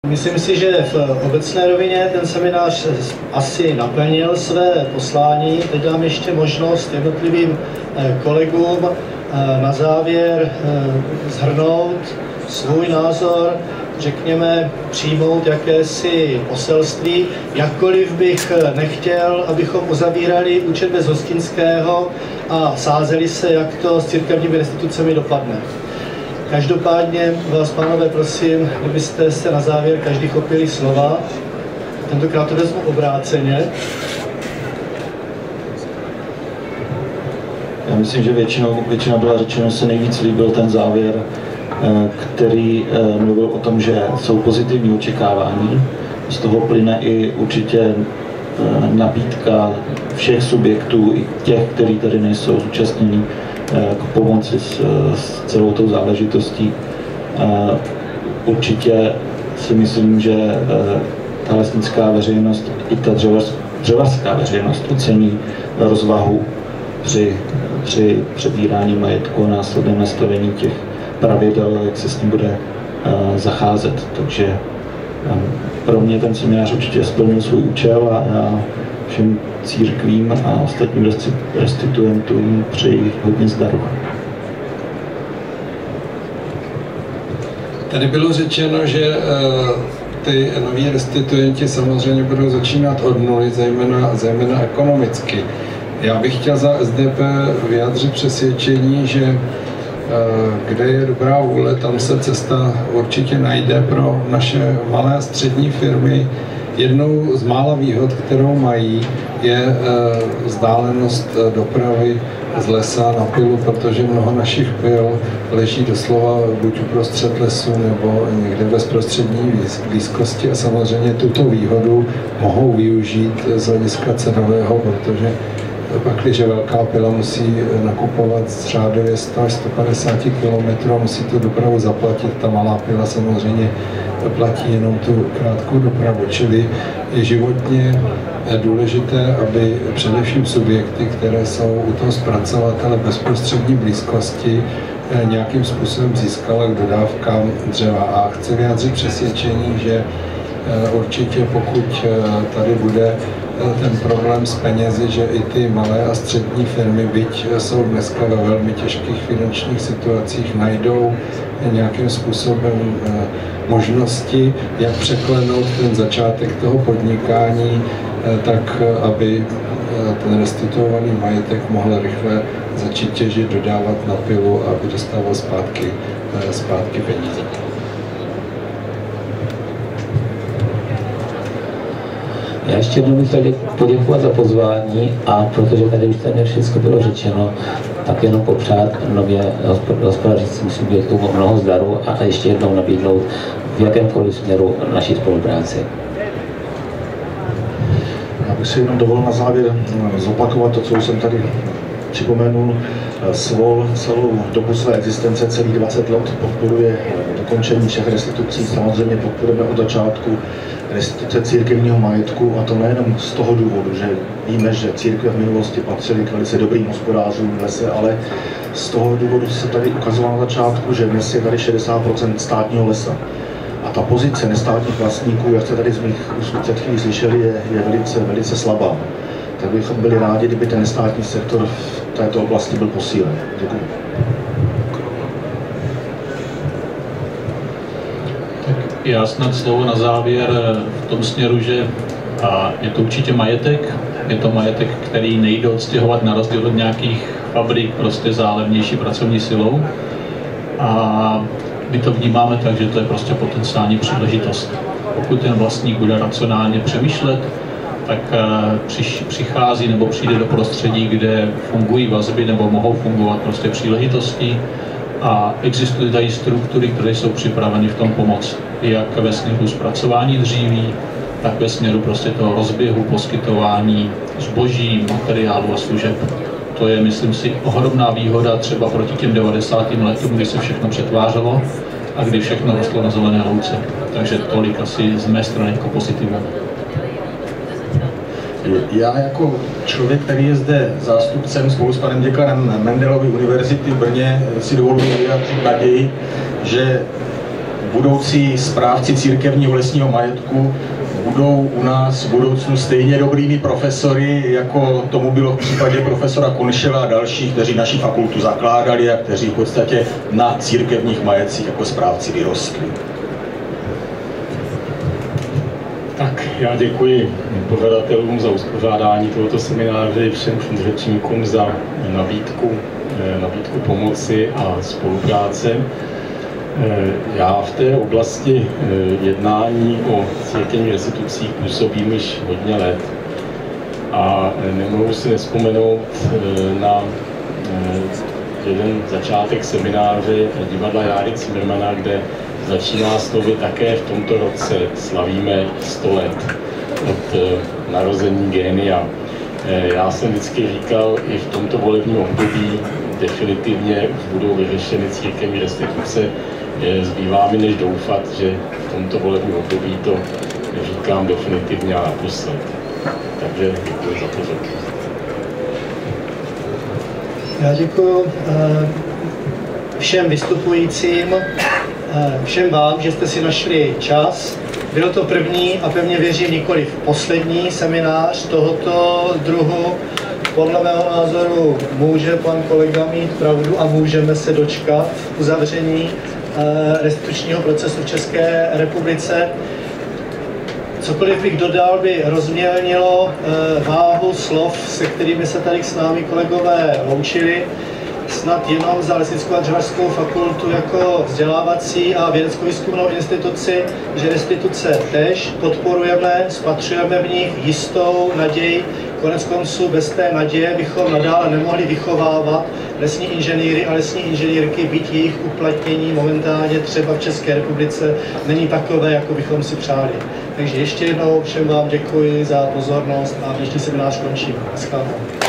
Myslím si, že v obecné rovině ten seminář asi naplnil své poslání. Teď dám ještě možnost jednotlivým kolegům na závěr shrnout svůj názor, řekněme, přijmout jakési poselství. Jakkoliv bych nechtěl, abychom uzavírali účet bez hostinského a sázeli se, jak to s církevními restitucemi dopadne. Každopádně vás, pánové, prosím, kdybyste se na závěr každý chopili slova. Tentokrát to vezmu obráceně. Já myslím, že většina byla řečeno, se nejvíc líbil ten závěr, který mluvil o tom, že jsou pozitivní očekávání. Z toho plyne i určitě nabídka všech subjektů, i těch, kteří tady nejsou zúčastnění, k pomoci s celou tou záležitostí. Určitě si myslím, že ta lesnická veřejnost i ta dřevařská veřejnost ocení rozvahu při přebírání majetku a následném nastavení těch pravidel, jak se s tím bude zacházet. Takže pro mě ten seminář určitě splnil svůj účel a já všem církvím a ostatním restituentům přeji hodně zdaru. Tady bylo řečeno, že ty noví restituenti samozřejmě budou začínat od nuly, zejména ekonomicky. Já bych chtěl za SDP vyjádřit přesvědčení, že kde je dobrá vůle, tam se cesta určitě najde pro naše malé a střední firmy. Jednou z mála výhod, kterou mají, je vzdálenost dopravy z lesa na pilu, protože mnoho našich pil leží doslova buď uprostřed lesu nebo někde v bezprostřední blízkosti a samozřejmě tuto výhodu mohou využít z hlediska cenového, protože pakliže velká pila musí nakupovat z řádově 100 až 150 km a musí tu dopravu zaplatit, ta malá pila samozřejmě platí jenom tu krátkou dopravu, čili je životně důležité, aby především subjekty, které jsou u toho zpracovatele bezprostřední blízkosti, nějakým způsobem získala k dodávkám dřeva. A chci vyjádřit přesvědčení, že určitě pokud tady bude ten problém s penězi, že i ty malé a střední firmy, byť jsou dneska ve velmi těžkých finančních situacích, najdou nějakým způsobem možnosti, jak překlenout ten začátek toho podnikání, tak aby ten restituovaný majetek mohl rychle začít těžit, dodávat na pilu a aby dostával zpátky peníze. Já ještě jednou bych chtěl poděkovat za pozvání a protože tady už tady všechno bylo řečeno, tak jenom popřát nově hospodařícím subjektům mnoho zdaru a ještě jednou nabídnout v jakémkoliv směru naší spolupráci. Já bych si jenom dovolil na závěr zopakovat to, co už jsem tady připomenul. SVOL celou dobu své existence, celých 20 let, podporuje dokončení všech restitucí. Samozřejmě podporujeme od začátku restituce církevního majetku, a to nejenom z toho důvodu, že víme, že církve v minulosti patřily k velice dobrým hospodářům v lese, ale z toho důvodu se tady ukazovalo na začátku, že dnes je tady 60% státního lesa. A ta pozice nestátních vlastníků, jak jste tady z mých úst před chvílí slyšeli, je velice slabá. Tak bychom byli rádi, kdyby ten nestátní sektor v této oblasti byl posílen. Děkuji. Já snad slovo na závěr v tom směru, že je to určitě majetek, který nejde odstěhovat na rozdíl od nějakých fabrik prostě za levnější pracovní silou. A my to vnímáme tak, že to je prostě potenciální příležitost. Pokud ten vlastník bude racionálně přemýšlet, tak přichází nebo přijde do prostředí, kde fungují vazby nebo mohou fungovat prostě příležitosti a existují tady struktury, které jsou připraveny v tom pomoct. Jak ve směru zpracování dříví, tak ve směru prostě toho rozběhu, poskytování zboží, materiálu a služeb. To je, myslím si, ohromná výhoda třeba proti těm 90. letům, kdy se všechno přetvářelo a kdy všechno rostlo na zelené louce. Takže tolik asi z mé strany jako pozitivum. Já jako člověk, který je zde zástupcem spolu s panem děkanem Mendelovy univerzity v Brně, si dovoluji vyjádřit naději, že budoucí správci církevního lesního majetku budou u nás v budoucnu stejně dobrými profesory, jako tomu bylo v případě profesora Konšela a dalších, kteří naši fakultu zakládali a kteří v podstatě na církevních majetcích jako správci vyrostli. Tak, já děkuji pořadatelům za uspořádání tohoto semináře, všem řečníkům za nabídku pomoci a spolupráce. Já v té oblasti jednání o církevních restitucích působím již hodně let a nemohu si nevzpomenout na jeden začátek semináře divadla Járy Cimrmana, kde začíná slovy také v tomto roce slavíme 100 let od narození génia. Já jsem vždycky říkal, i v tomto volebním období definitivně už budou vyřešeny církevní restituce. Zbývá mi než doufat, že v tomto volebním období to říkám definitivně a naposled. Takže děkuji za pozornost. Já děkuji všem vystupujícím, všem vám, že jste si našli čas. Byl to první a pevně věřím nikoliv poslední seminář tohoto druhu. Podle mého názoru může pan kolega mít pravdu a můžeme se dočkat uzavření restitučního procesu v České republice. Cokoliv bych dodal, by rozmělnilo váhu slov, se kterými se tady s námi kolegové loučili. Snad jenom za Lesnickou a dřevařskou fakultu jako vzdělávací a vědecko-výzkumnou instituci, že restituce též podporujeme, spatřujeme v nich jistou naději. Konec konců bez té naděje bychom nadále nemohli vychovávat lesní inženýry a lesní inženýrky, byť jejich uplatnění momentálně třeba v České republice není takové, jako bychom si přáli. Takže ještě jednou všem vám děkuji za pozornost a dnešní seminář končím. Naschledanou.